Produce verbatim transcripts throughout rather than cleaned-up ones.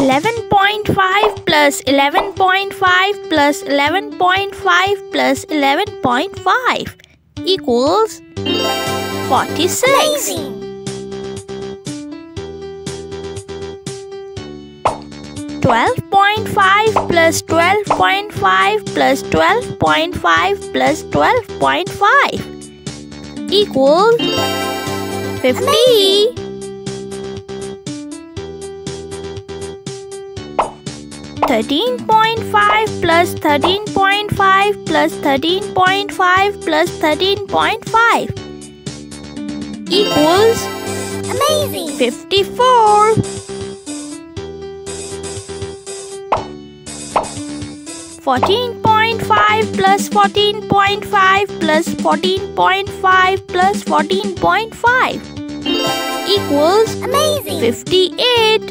eleven point five plus eleven point five plus eleven point five plus eleven point five equals forty-six. Amazing. twelve point five plus twelve point five plus twelve point five plus twelve point five equals fifty. thirteen point five plus thirteen point five plus thirteen point five plus thirteen point five equals Amazing. fifty-four. fourteen point five plus fourteen point five plus fourteen point five plus fourteen point five equals Amazing. fifty-eight.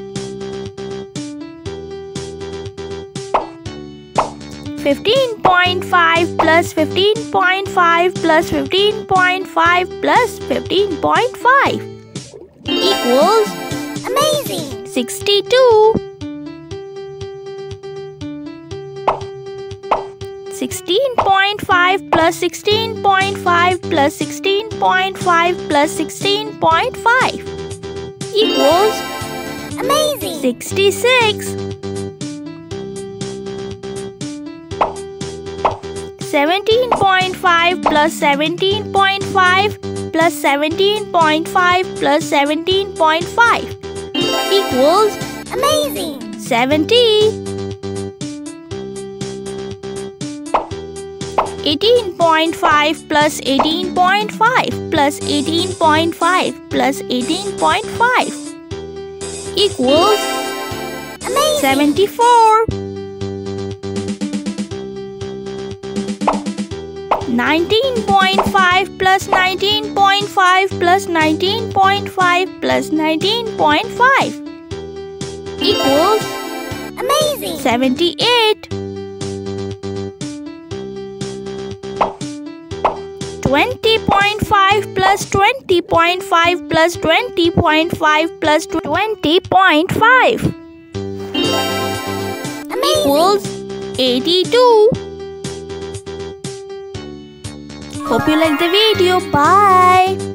fifteen point five plus fifteen point five plus fifteen point five plus fifteen point five equals Amazing. sixty-two. sixteen point five plus sixteen point five plus sixteen point five plus sixteen point five equals Amazing. sixty-six. seventeen point five plus seventeen point five plus seventeen point five plus seventeen point five equals Amazing. seventy. eighteen point five plus eighteen point five plus eighteen point five plus eighteen point five equals Amazing. seventy-four. nineteen point five plus nineteen point five plus nineteen point five plus nineteen point five equals Amazing. seventy-eight. twenty point five plus twenty point five plus twenty point five plus twenty point five equals eighty-two. Hope you like the video. Bye.